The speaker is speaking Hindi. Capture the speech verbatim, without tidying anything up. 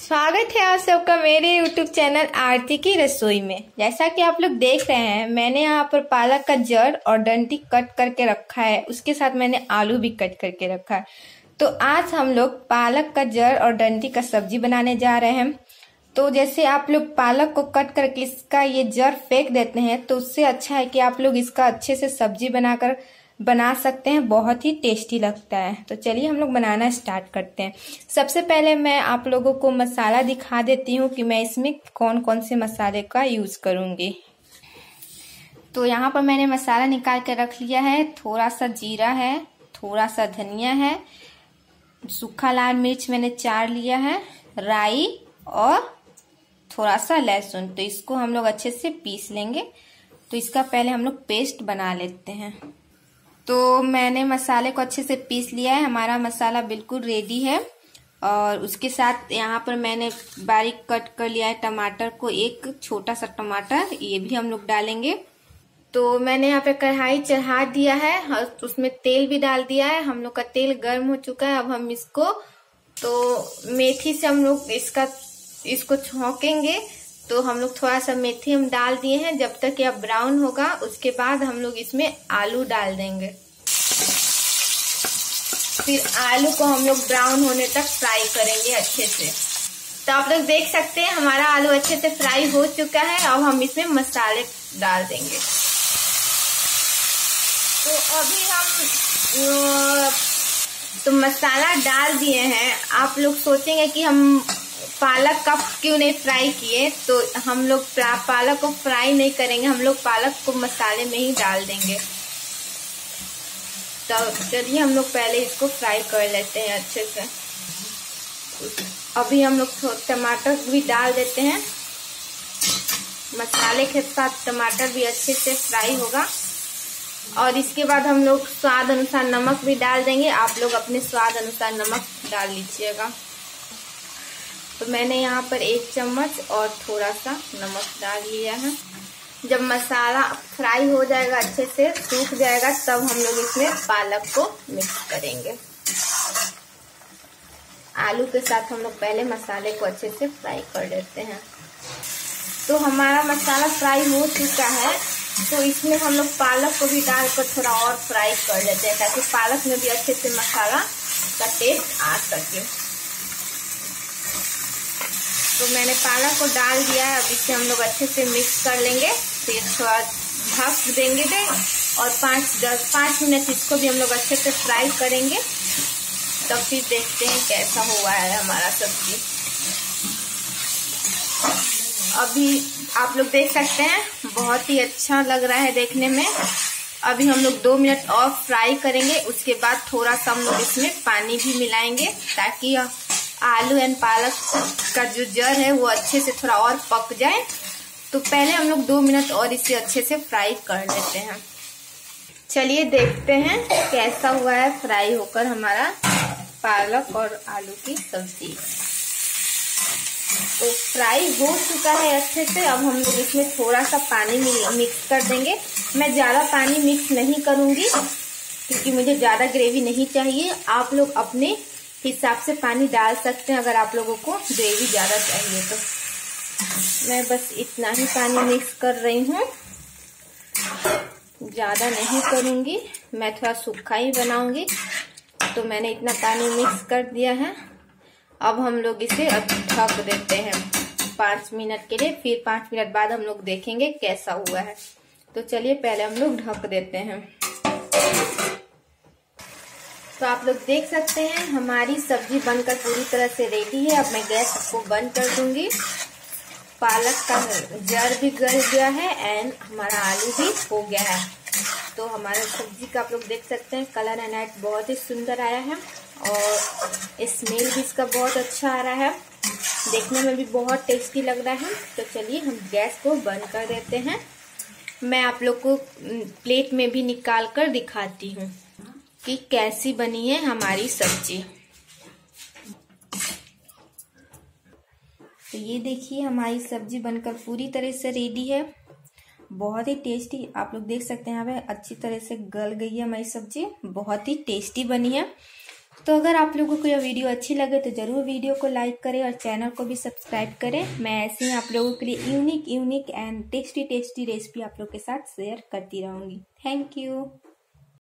स्वागत है आप सबका मेरे यूट्यूब चैनल आरती की रसोई में। जैसा कि आप लोग देख रहे हैं, मैंने यहाँ पर पालक का जड़ और डंठी कट करके रखा है। उसके साथ मैंने आलू भी कट करके रखा है। तो आज हम लोग पालक का जड़ और डंठी का सब्जी बनाने जा रहे हैं। तो जैसे आप लोग पालक को कट करके इसका ये जड़ फेंक देते हैं, तो उससे अच्छा है कि आप लोग इसका अच्छे से सब्जी बनाकर बना सकते हैं। बहुत ही टेस्टी लगता है। तो चलिए हम लोग बनाना स्टार्ट करते हैं। सबसे पहले मैं आप लोगों को मसाला दिखा देती हूँ कि मैं इसमें कौन कौन से मसाले का यूज करूंगी। तो यहाँ पर मैंने मसाला निकाल कर रख लिया है। थोड़ा सा जीरा है, थोड़ा सा धनिया है, सूखा लाल मिर्च मैंने चार लिया है, राई और थोड़ा सा लहसुन। तो इसको हम लोग अच्छे से पीस लेंगे। तो इसका पहले हम लोग पेस्ट बना लेते हैं। तो मैंने मसाले को अच्छे से पीस लिया है। हमारा मसाला बिल्कुल रेडी है। और उसके साथ यहाँ पर मैंने बारीक कट कर लिया है टमाटर को, एक छोटा सा टमाटर, ये भी हम लोग डालेंगे। तो मैंने यहाँ पे कढ़ाई चढ़ा दिया है और उसमें तेल भी डाल दिया है। हम लोग का तेल गर्म हो चुका है। अब हम इसको तो मेथी से हम लोग इसका इसको छौंकेंगे। तो हम लोग थोड़ा सा मेथी हम डाल दिए हैं। जब तक यह ब्राउन होगा उसके बाद हम लोग इसमें आलू डाल देंगे। फिर आलू को हम लोग ब्राउन होने तक फ्राई करेंगे अच्छे से। तो आप लोग देख सकते हैं हमारा आलू अच्छे से फ्राई हो चुका है। अब हम इसमें मसाले डाल देंगे। तो अभी हम तो मसाला डाल दिए हैं। आप लोग सोचेंगे कि हम पालक का क्यों नहीं फ्राई किए। तो हम लोग पालक को फ्राई नहीं करेंगे, हम लोग पालक को मसाले में ही डाल देंगे। तो चलिए हम लोग पहले इसको फ्राई कर लेते हैं अच्छे से। अभी हम लोग टमाटर भी डाल देते हैं। मसाले के साथ टमाटर भी अच्छे से फ्राई होगा। और इसके बाद हम लोग स्वाद अनुसार नमक भी डाल देंगे। आप लोग अपने स्वाद अनुसार नमक डाल लीजिएगा। तो मैंने यहाँ पर एक चम्मच और थोड़ा सा नमक डाल लिया है। जब मसाला फ्राई हो जाएगा, अच्छे से सूख जाएगा, तब हम लोग इसमें पालक को मिक्स करेंगे। आलू के साथ हम लोग पहले मसाले को अच्छे से फ्राई कर लेते हैं। तो हमारा मसाला फ्राई हो चुका है। तो इसमें हम लोग पालक को भी डालकर थोड़ा और फ्राई कर लेते हैं, ताकि पालक में भी अच्छे से मसाला का टेस्ट आ सके। तो मैंने पालक को डाल दिया है। अब इसे हम लोग अच्छे से मिक्स कर लेंगे। फिर थोड़ा ढक देंगे दे और पाँच दस पाँच मिनट इसको भी हम लोग अच्छे से फ्राई करेंगे। तब फिर देखते हैं कैसा हुआ है हमारा सब्जी। अभी आप लोग देख सकते हैं बहुत ही अच्छा लग रहा है देखने में। अभी हम लोग दो मिनट और फ्राई करेंगे। उसके बाद थोड़ा सा हम लोग इसमें पानी भी मिलाएंगे, ताकि आलू एंड पालक का जो जड़ है वो अच्छे से थोड़ा और पक जाए। तो पहले हम लोग दो मिनट और इसे अच्छे से फ्राई कर लेते हैं। चलिए देखते हैं कैसा हुआ है फ्राई होकर हमारा पालक और आलू की सब्जी। तो फ्राई हो चुका है अच्छे से। अब हम लोग इसमें थोड़ा सा पानी मिक्स कर देंगे। मैं ज्यादा पानी मिक्स नहीं करूंगी, क्योंकि मुझे ज्यादा ग्रेवी नहीं चाहिए। आप लोग अपने हिसाब से पानी डाल सकते हैं अगर आप लोगों को ग्रेवी ज्यादा चाहिए तो। मैं बस इतना ही पानी मिक्स कर रही हूँ, ज्यादा नहीं करूंगी। मैं थोड़ा सूखा ही बनाऊंगी। तो मैंने इतना पानी मिक्स कर दिया है। अब हम लोग इसे ढक देते हैं पाँच मिनट के लिए। फिर पाँच मिनट बाद हम लोग देखेंगे कैसा हुआ है। तो चलिए पहले हम लोग ढक देते हैं। तो आप लोग देख सकते हैं हमारी सब्जी बनकर पूरी तरह से रेडी है। अब मैं गैस को बंद कर दूंगी। पालक का जड़ भी गल गया है एंड हमारा आलू भी हो गया है। तो हमारा सब्जी का आप लोग देख सकते हैं कलर एंड लाइट बहुत ही सुंदर आया है। और स्मेल भी इसका बहुत अच्छा आ रहा है। देखने में भी बहुत टेस्टी लग रहा है। तो चलिए हम गैस को बंद कर देते हैं। मैं आप लोग को प्लेट में भी निकाल कर दिखाती हूँ कि कैसी बनी है हमारी सब्जी। तो ये देखिए हमारी सब्जी बनकर पूरी तरह से रेडी है। बहुत ही टेस्टी, आप लोग देख सकते हैं यहाँ पे अच्छी तरह से गल गई है हमारी सब्जी। बहुत ही टेस्टी बनी है। तो अगर आप लोगों को यह वीडियो अच्छी लगे तो ज़रूर वीडियो को लाइक करें और चैनल को भी सब्सक्राइब करें। मैं ऐसे ही आप लोगों के लिए unique unique and tasty tasty recipe आप लोग के साथ शेयर करती रहूँगी। Thank you.